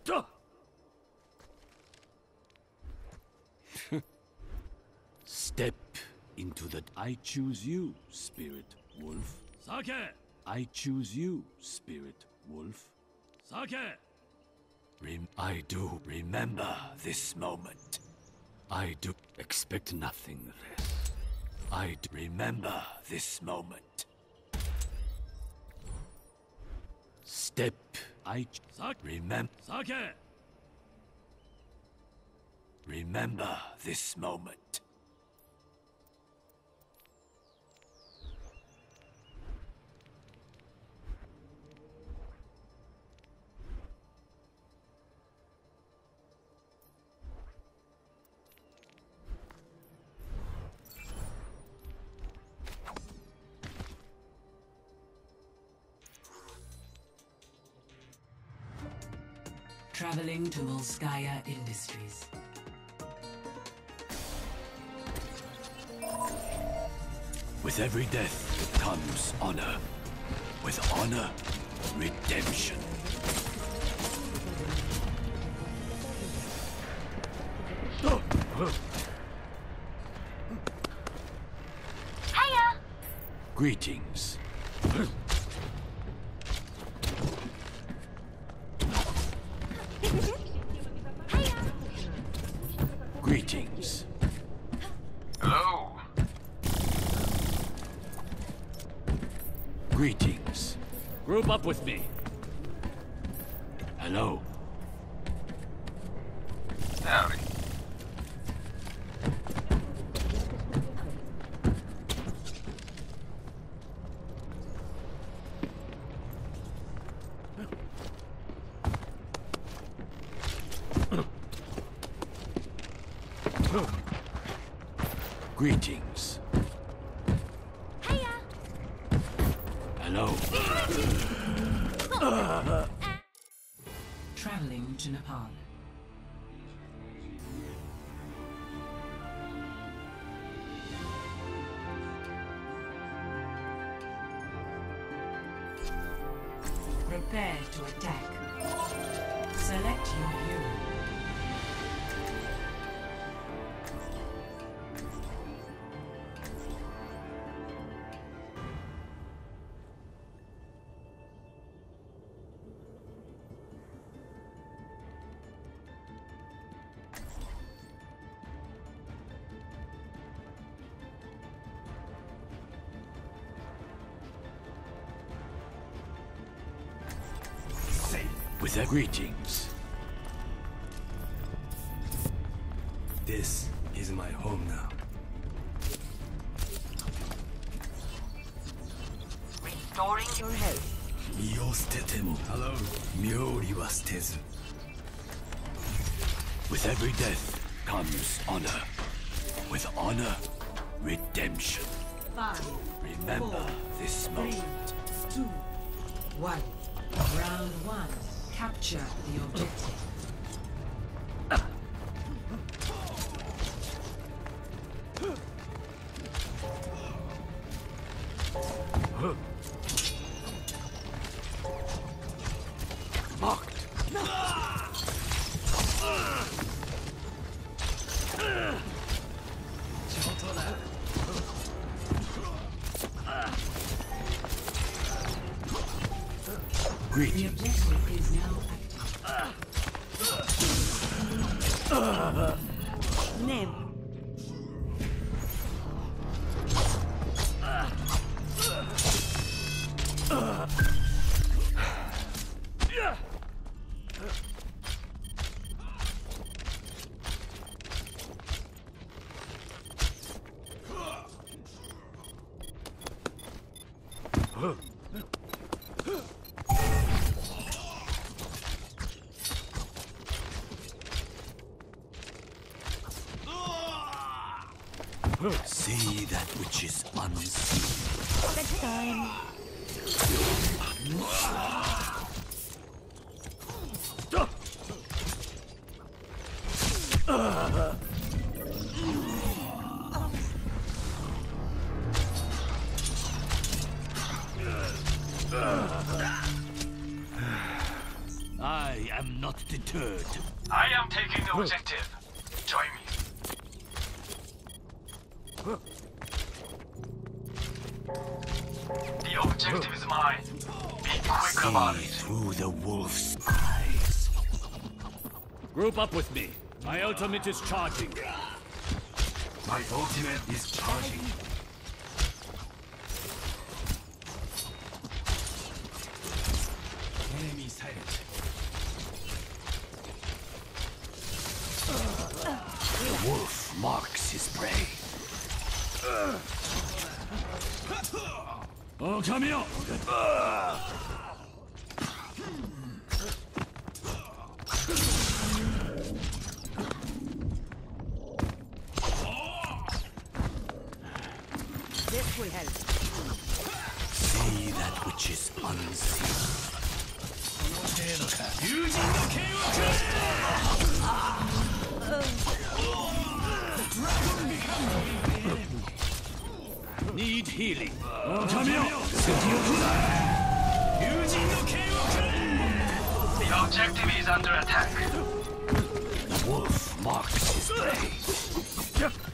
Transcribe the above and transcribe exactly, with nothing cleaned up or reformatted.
Step into the... I choose you, Spirit Wolf. Sake! I choose you, Spirit Wolf. Sake! Rem I do remember this moment. I do expect nothing less. I do remember this moment. Step. I remember. Sake! Remember this moment. Traveling to Volskaya Industries. With every death comes honor. With honor, redemption. Hiya! Greetings. Greetings. Hello. Greetings. Group up with me. Hello. Howdy. Greetings. Hiya! Hello. Traveling to Nepal. Prepare to attack. Select your hero. With their greetings. This is my home now. Restoring your health. 身を捨てても Hello. 妙理は捨てず With every death comes honor. With honor, redemption. Five, Remember four, this three, moment. two, one. Round one. Capture the objective. Mocked. The Greetings. objective is now active. Name. See that which is unseen. Next time. Aye. I am not deterred. I am taking the objective. Join me. The objective is mine. Be quick about See it. through the wolf's eyes. Group up with me. My ultimate is charging. My ultimate is charging. Enemy sighted. The wolf marks his prey. Oh, come here! This will help. See that which is unseen. Need healing. Oh, come here! The objective is under attack. The wolf marks his prey.